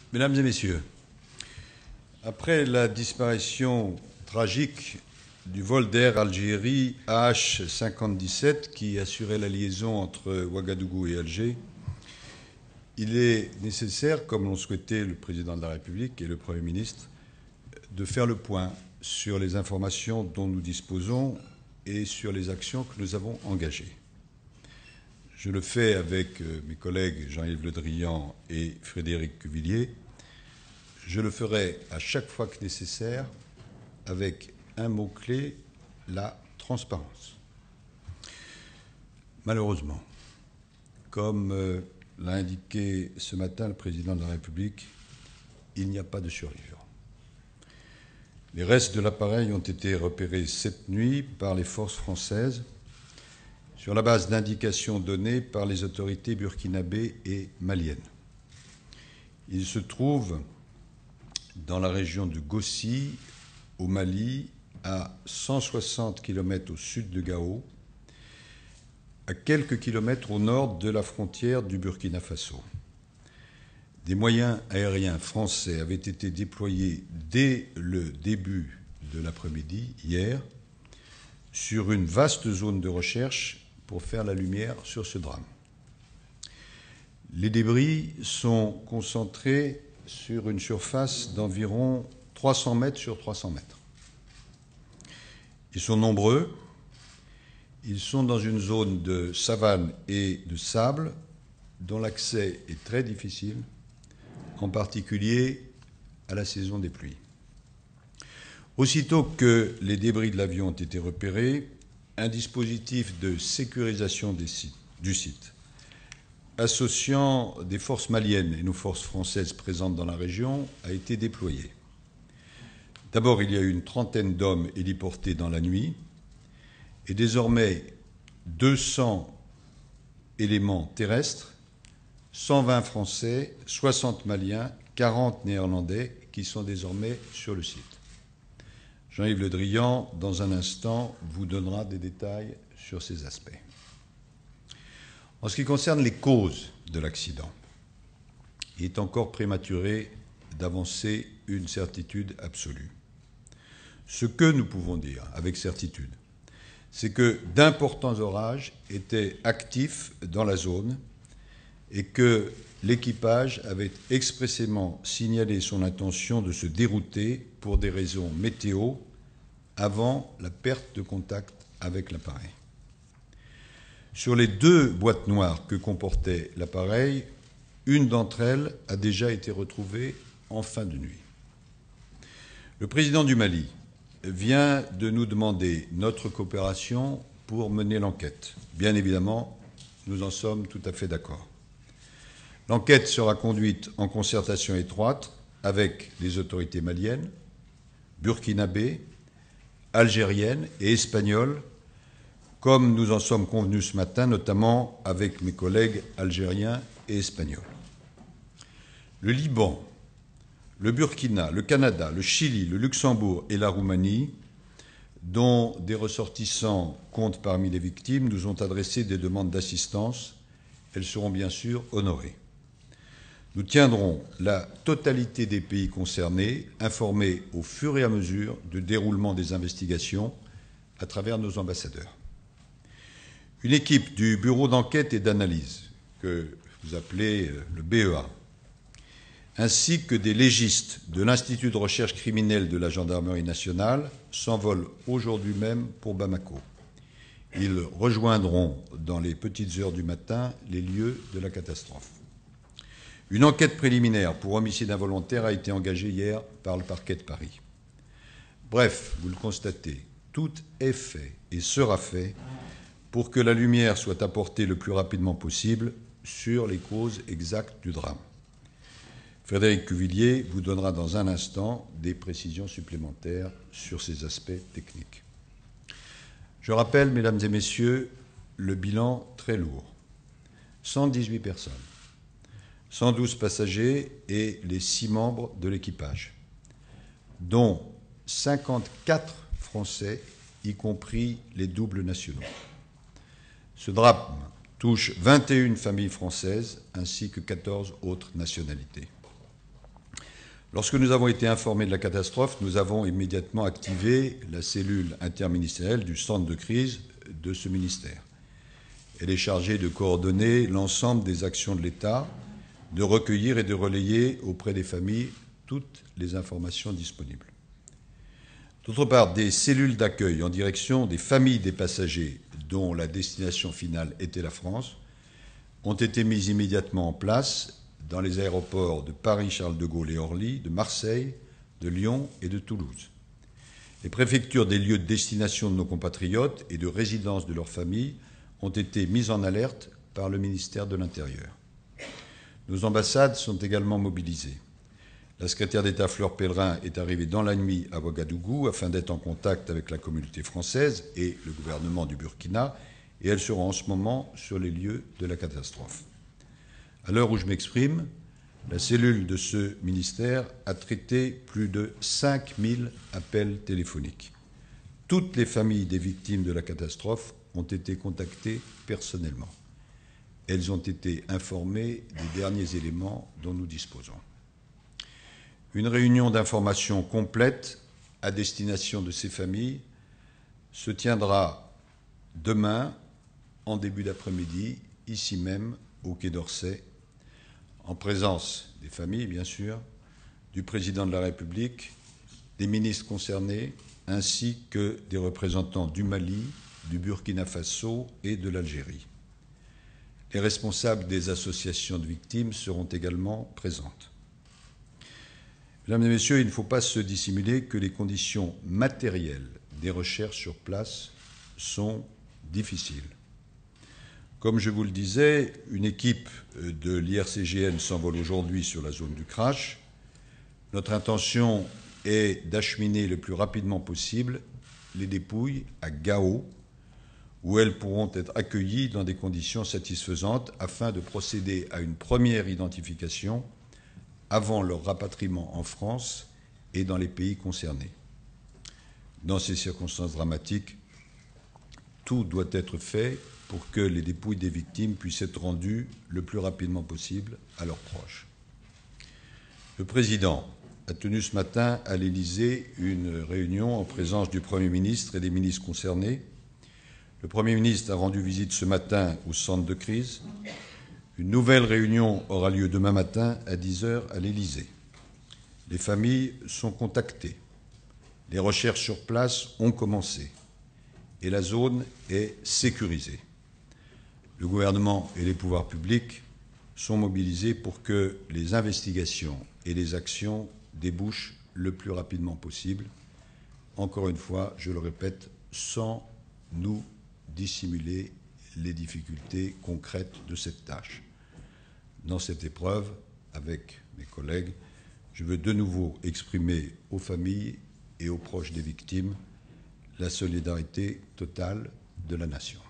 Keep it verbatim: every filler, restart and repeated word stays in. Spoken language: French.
Mesdames et messieurs, après la disparition tragique du vol d'Air Algérie A H cinquante dix-sept qui assurait la liaison entre Ouagadougou et Alger, il est nécessaire, comme l'ont souhaité le Président de la République et le Premier ministre, de faire le point sur les informations dont nous disposons et sur les actions que nous avons engagées. Je le fais avec mes collègues Jean-Yves Le Drian et Frédéric Cuvillier. Je le ferai à chaque fois que nécessaire avec un mot-clé, la transparence. Malheureusement, comme l'a indiqué ce matin le Président de la République, il n'y a pas de survivants. Les restes de l'appareil ont été repérés cette nuit par les forces françaises sur la base d'indications données par les autorités burkinabées et maliennes. Il se trouve dans la région de Gossi, au Mali, à cent soixante kilomètres au sud de Gao, à quelques kilomètres au nord de la frontière du Burkina Faso. Des moyens aériens français avaient été déployés dès le début de l'après-midi, hier, sur une vaste zone de recherche pour faire la lumière sur ce drame. Les débris sont concentrés sur une surface d'environ trois cents mètres sur trois cents mètres. Ils sont nombreux. Ils sont dans une zone de savane et de sable dont l'accès est très difficile, en particulier à la saison des pluies. Aussitôt que les débris de l'avion ont été repérés, un dispositif de sécurisation des sites, du site, associant des forces maliennes et nos forces françaises présentes dans la région, a été déployé. D'abord, il y a eu une trentaine d'hommes héliportés dans la nuit, et désormais deux cents éléments terrestres, cent vingt Français, soixante Maliens, quarante Néerlandais qui sont désormais sur le site. Jean-Yves Le Drian, dans un instant, vous donnera des détails sur ces aspects. En ce qui concerne les causes de l'accident, il est encore prématuré d'avancer une certitude absolue. Ce que nous pouvons dire avec certitude, c'est que d'importants orages étaient actifs dans la zone et que l'équipage avait expressément signalé son intention de se dérouter pour des raisons météo avant la perte de contact avec l'appareil. Sur les deux boîtes noires que comportait l'appareil, une d'entre elles a déjà été retrouvée en fin de nuit. Le président du Mali vient de nous demander notre coopération pour mener l'enquête. Bien évidemment, nous en sommes tout à fait d'accord. L'enquête sera conduite en concertation étroite avec les autorités maliennes, burkinabées, algériennes et espagnoles, comme nous en sommes convenus ce matin, notamment avec mes collègues algériens et espagnols. Le Liban, le Burkina, le Canada, le Chili, le Luxembourg et la Roumanie, dont des ressortissants comptent parmi les victimes, nous ont adressé des demandes d'assistance. Elles seront bien sûr honorées. Nous tiendrons la totalité des pays concernés informés au fur et à mesure du déroulement des investigations à travers nos ambassadeurs. Une équipe du bureau d'enquête et d'analyse, que vous appelez le B E A, ainsi que des légistes de l'Institut de recherche criminelle de la Gendarmerie nationale s'envolent aujourd'hui même pour Bamako. Ils rejoindront dans les petites heures du matin les lieux de la catastrophe. Une enquête préliminaire pour homicide involontaire a été engagée hier par le parquet de Paris. Bref, vous le constatez, tout est fait et sera fait pour que la lumière soit apportée le plus rapidement possible sur les causes exactes du drame. Frédéric Cuvillier vous donnera dans un instant des précisions supplémentaires sur ces aspects techniques. Je rappelle, mesdames et messieurs, le bilan très lourd. cent dix-huit personnes, cent douze passagers et les six membres de l'équipage, dont cinquante-quatre Français, y compris les doubles nationaux. Ce drame touche vingt et une familles françaises ainsi que quatorze autres nationalités. Lorsque nous avons été informés de la catastrophe, nous avons immédiatement activé la cellule interministérielle du centre de crise de ce ministère. Elle est chargée de coordonner l'ensemble des actions de l'État, de recueillir et de relayer auprès des familles toutes les informations disponibles. D'autre part, des cellules d'accueil en direction des familles des passagers dont la destination finale était la France ont été mises immédiatement en place dans les aéroports de Paris-Charles de Gaulle et Orly, de Marseille, de Lyon et de Toulouse. Les préfectures des lieux de destination de nos compatriotes et de résidence de leurs familles ont été mises en alerte par le ministère de l'Intérieur. Nos ambassades sont également mobilisées. La secrétaire d'État Fleur Pellerin est arrivée dans la nuit à Ouagadougou afin d'être en contact avec la communauté française et le gouvernement du Burkina, et elle sera en ce moment sur les lieux de la catastrophe. À l'heure où je m'exprime, la cellule de ce ministère a traité plus de cinq mille appels téléphoniques. Toutes les familles des victimes de la catastrophe ont été contactées personnellement. Elles ont été informées des derniers éléments dont nous disposons. Une réunion d'information complète à destination de ces familles se tiendra demain, en début d'après-midi, ici même, au Quai d'Orsay, en présence des familles, bien sûr, du président de la République, des ministres concernés, ainsi que des représentants du Mali, du Burkina Faso et de l'Algérie. Les responsables des associations de victimes seront également présentes. Mesdames et messieurs, il ne faut pas se dissimuler que les conditions matérielles des recherches sur place sont difficiles. Comme je vous le disais, une équipe de l'I R C G N s'envole aujourd'hui sur la zone du crash. Notre intention est d'acheminer le plus rapidement possible les dépouilles à Gao, où elles pourront être accueillies dans des conditions satisfaisantes afin de procéder à une première identification avant leur rapatriement en France et dans les pays concernés. Dans ces circonstances dramatiques, tout doit être fait pour que les dépouilles des victimes puissent être rendues le plus rapidement possible à leurs proches. Le président a tenu ce matin à l'Élysée une réunion en présence du Premier ministre et des ministres concernés. Le Premier ministre a rendu visite ce matin au centre de crise. Une nouvelle réunion aura lieu demain matin à dix heures à l'Élysée. Les familles sont contactées. Les recherches sur place ont commencé et la zone est sécurisée. Le gouvernement et les pouvoirs publics sont mobilisés pour que les investigations et les actions débouchent le plus rapidement possible. Encore une fois, je le répète, sans nous dissimuler les difficultés concrètes de cette tâche. Dans cette épreuve, avec mes collègues, je veux de nouveau exprimer aux familles et aux proches des victimes la solidarité totale de la nation.